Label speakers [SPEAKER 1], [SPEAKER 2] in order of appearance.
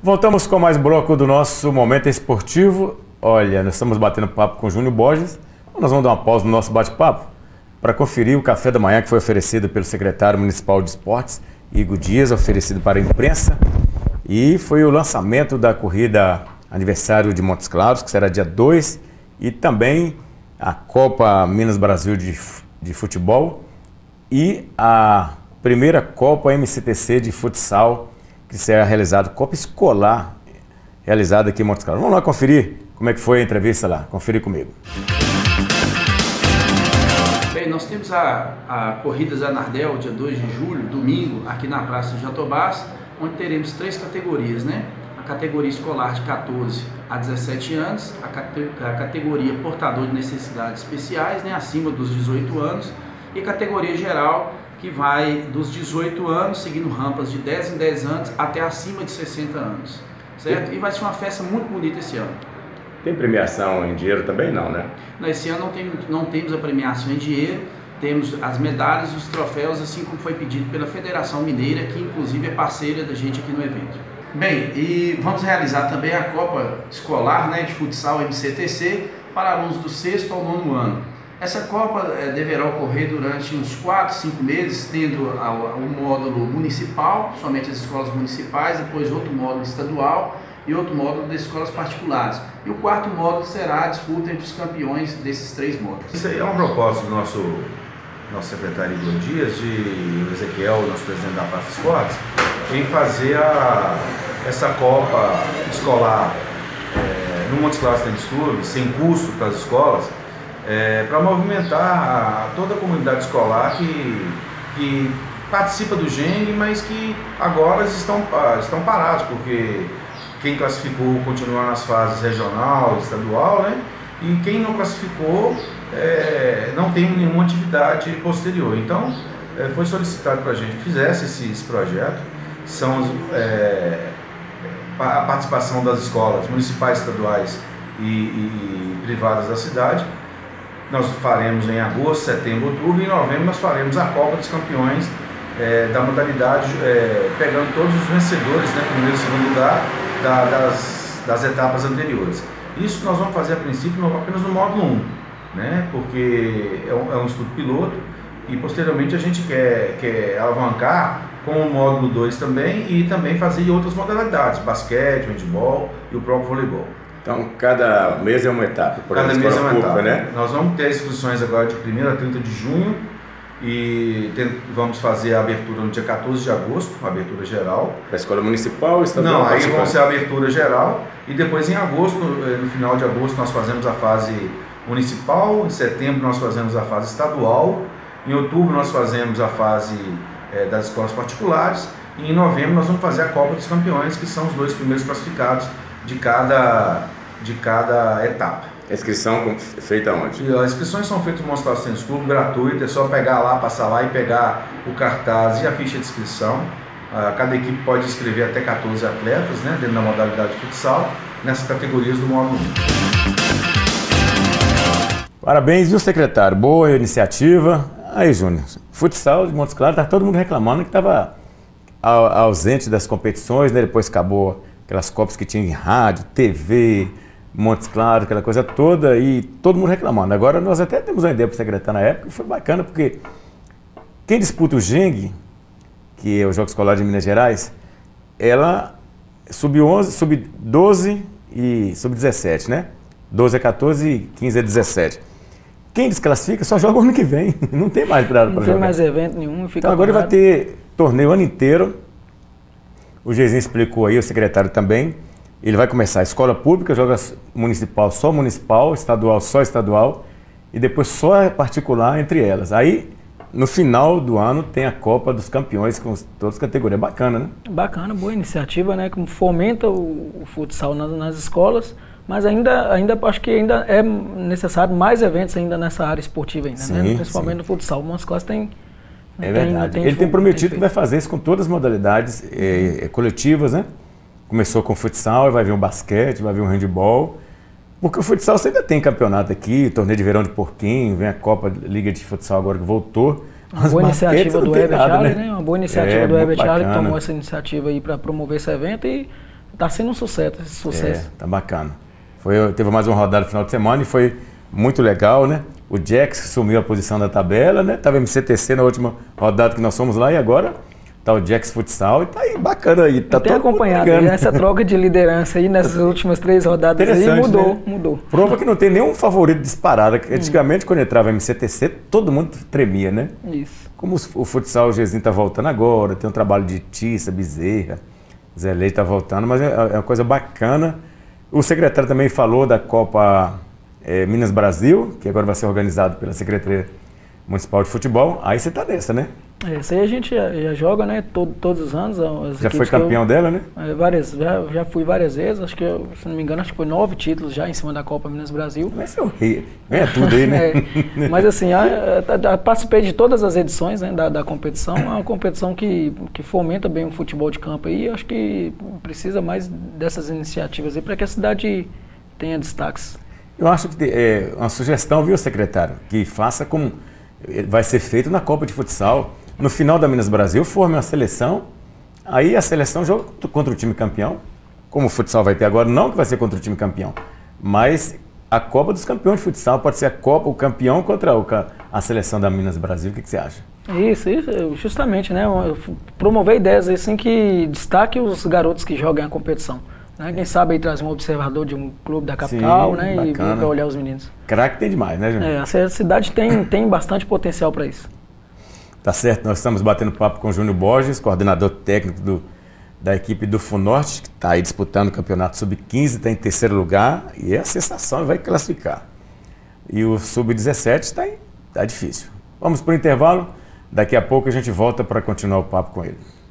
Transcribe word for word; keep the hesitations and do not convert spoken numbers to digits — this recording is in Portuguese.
[SPEAKER 1] Voltamos com mais bloco do nosso Momento Esportivo. Olha, nós estamos batendo papo com o Júnior Borges. Nós vamos dar uma pausa no nosso bate-papo para conferir o café da manhã que foi oferecido pelo secretário municipal de esportes, Igor Dias, oferecido para a imprensa. E foi o lançamento da corrida aniversário de Montes Claros, que será dia dois, e também a Copa Minas Brasil de, de futebol e a primeira Copa M C T C de futsal, que será realizada, Copa Escolar, realizada aqui em Montes Claros. Vamos lá conferir como é que foi a entrevista lá. Conferir comigo.
[SPEAKER 2] Bem, nós temos a, a Corrida Zanardel, dia dois de julho, domingo, aqui na Praça de Jatobás, onde teremos três categorias, né? A categoria escolar de quatorze a dezessete anos, a, cate, a categoria portador de necessidades especiais, né? Acima dos dezoito anos, e a categoria geral, que vai dos dezoito anos, seguindo rampas de dez em dez anos, até acima de sessenta anos, certo? E vai ser uma festa muito bonita esse ano.
[SPEAKER 1] Tem premiação em dinheiro também, não, né?
[SPEAKER 2] Esse ano não, tem, não temos a premiação em dinheiro, temos as medalhas e os troféus, assim como foi pedido pela Federação Mineira, que inclusive é parceira da gente aqui no evento. Bem, e vamos realizar também a Copa Escolar, né, de Futsal M C T C para alunos do sexto ao nono ano. Essa Copa é, deverá ocorrer durante uns quatro, cinco meses, tendo um módulo municipal, somente as escolas municipais, depois outro módulo estadual e outro módulo das escolas particulares. E o quarto módulo será a disputa entre os campeões desses três módulos.
[SPEAKER 3] Isso aí é uma proposta do nosso, nosso secretário Igor Dias, de Ezequiel, nosso presidente da Praça Esportes, em fazer a, essa Copa Escolar é, no Montes Claros Tênis Clube, sem custo para as escolas, É, para movimentar a, toda a comunidade escolar que, que participa do G E N, mas que agora estão, estão parados, porque quem classificou continua nas fases regional, estadual, né? E quem não classificou é, não tem nenhuma atividade posterior. Então, é, foi solicitado para a gente que fizesse esse, esse projeto. São é, a participação das escolas municipais, estaduais e, e, e privadas da cidade. Nós faremos em agosto, setembro, outubro, e em novembro nós faremos a Copa dos Campeões é, da modalidade, é, pegando todos os vencedores, né, primeiro e segundo lugar, da, das, das etapas anteriores. Isso nós vamos fazer a princípio no, apenas no módulo um, né, porque é um, é um estudo piloto, e posteriormente a gente quer, quer alavancar com o módulo dois também, e também fazer outras modalidades, basquete, handebol e o próprio voleibol.
[SPEAKER 1] Então, cada mês é uma etapa. Por
[SPEAKER 3] cada mês é uma
[SPEAKER 1] pública,
[SPEAKER 3] etapa.
[SPEAKER 1] Né?
[SPEAKER 3] Nós vamos ter inscrições agora de primeiro a trinta de junho e tem, vamos fazer a abertura no dia quatorze de agosto, a abertura geral.
[SPEAKER 1] Para a escola municipal, estadual?
[SPEAKER 3] Não, aí vão ser a abertura geral e depois em agosto, no final de agosto, nós fazemos a fase municipal, em setembro nós fazemos a fase estadual, em outubro nós fazemos a fase é, das escolas particulares e em novembro nós vamos fazer a Copa dos Campeões, que são os dois primeiros classificados de cada, de cada etapa.
[SPEAKER 1] A inscrição feita onde?
[SPEAKER 3] E as inscrições são feitas no Montes Claros Tênis Clube, gratuito, é só pegar lá, passar lá e pegar o cartaz e a ficha de inscrição. Uh, cada equipe pode inscrever até quatorze atletas, né, dentro da modalidade de futsal, nessas categorias do módulo um.
[SPEAKER 1] Parabéns, viu, secretário? Boa iniciativa. Aí, Júnior, futsal de Montes Claros, tá todo mundo reclamando que estava ausente das competições, né? Depois acabou aquelas copas que tinha em rádio, T V, Montes Claros, aquela coisa toda, e todo mundo reclamando. Agora nós até temos uma ideia para o secretário na época, foi bacana, porque quem disputa o G E N, que é o Jogo Escolar de Minas Gerais, ela sub onze, sub doze e sub dezessete, né? doze a quatorze e quinze a dezessete. Quem desclassifica só joga o ano que vem, não tem mais para jogar.
[SPEAKER 4] Não tem mais evento nenhum, fica
[SPEAKER 1] então agora
[SPEAKER 4] parado.
[SPEAKER 1] Vai ter torneio o ano inteiro. O Geizinho explicou aí, o secretário também. Ele vai começar a escola pública, joga municipal só municipal, estadual só estadual, e depois só particular entre elas. Aí, no final do ano, tem a Copa dos Campeões com todas as categorias. Bacana, né?
[SPEAKER 4] Bacana, boa iniciativa, né? Que fomenta o, o futsal nas, nas escolas, mas ainda, ainda acho que ainda é necessário mais eventos ainda nessa área esportiva ainda, sim, né? Principalmente sim. no futsal. O Montes Claros tem...
[SPEAKER 1] É tem, verdade. Tem Ele tem prometido tem que vai fazer isso com todas as modalidades é, é, coletivas, né? Começou com o futsal, vai vir um basquete, vai vir um handebol. Porque o futsal você ainda tem campeonato aqui, torneio de verão de Porquinho, vem a Copa Liga de Futsal agora que voltou.
[SPEAKER 4] Uma boa iniciativa do Herbert
[SPEAKER 1] nada,
[SPEAKER 4] Charles,
[SPEAKER 1] né?
[SPEAKER 4] né? Uma boa iniciativa
[SPEAKER 1] é,
[SPEAKER 4] do Herbert
[SPEAKER 1] Charles,
[SPEAKER 4] que tomou essa iniciativa aí para promover esse evento e tá sendo um sucesso, esse sucesso.
[SPEAKER 1] É, tá bacana. Foi, teve mais uma rodada no final de semana e foi muito legal, né? O Jax sumiu a posição da tabela, né? Tava M C T C na última rodada que nós fomos lá e agora tá o Jax Futsal e tá aí bacana aí. Tá
[SPEAKER 4] Eu tenho acompanhado aí, essa troca de liderança aí nessas últimas três rodadas aí mudou, né? mudou.
[SPEAKER 1] Prova que não tem nenhum favorito disparado. Antigamente, hum. quando entrava M C T C, todo mundo tremia, né?
[SPEAKER 4] Isso.
[SPEAKER 1] Como o futsal, o Gezinho tá voltando agora, tem um trabalho de Tissa, Bezerra, Zé Leite tá voltando, mas é, é uma coisa bacana. O secretário também falou da Copa é, Minas Brasil, que agora vai ser organizado pela Secretaria Municipal de Futebol. Aí você tá nessa, né?
[SPEAKER 4] É, isso aí a gente já, já joga, né? Todo, todos os anos. As
[SPEAKER 1] já foi campeão eu, dela, né?
[SPEAKER 4] É, várias, já, já fui várias vezes, acho que, eu, se não me engano, acho que foi nove títulos já em cima da Copa Minas Brasil.
[SPEAKER 1] Mas eu ri, ganha tudo aí, né?
[SPEAKER 4] É, mas assim, a, a, a, participei de todas as edições, né, da, da competição. É uma competição que, que fomenta bem o futebol de campo aí. Acho que precisa mais dessas iniciativas aí para que a cidade tenha destaques.
[SPEAKER 1] Eu acho que é uma sugestão, viu, secretário? Que faça como vai ser feito na Copa de Futsal. No final da Minas Brasil, forme uma seleção, aí a seleção joga contra o time campeão, como o futsal vai ter agora, não que vai ser contra o time campeão, mas a Copa dos Campeões de Futsal pode ser a Copa, o campeão contra a seleção da Minas Brasil. O que, que você acha?
[SPEAKER 4] Isso, isso, justamente, né? Promover ideias assim que destaque os garotos que jogam a competição. Né? Quem sabe aí trazer um observador de um clube da capital. Sim, né? E para olhar os meninos.
[SPEAKER 1] Craque tem demais, né, Júnior?
[SPEAKER 4] É, a cidade tem, tem bastante potencial para isso.
[SPEAKER 1] Tá certo, nós estamos batendo papo com o Júnior Borges, coordenador técnico do, da equipe do Funorte, que está aí disputando o campeonato sub quinze, está em terceiro lugar, e é a sensação, vai classificar. E o sub dezessete está tá difícil. Vamos para o intervalo, daqui a pouco a gente volta para continuar o papo com ele.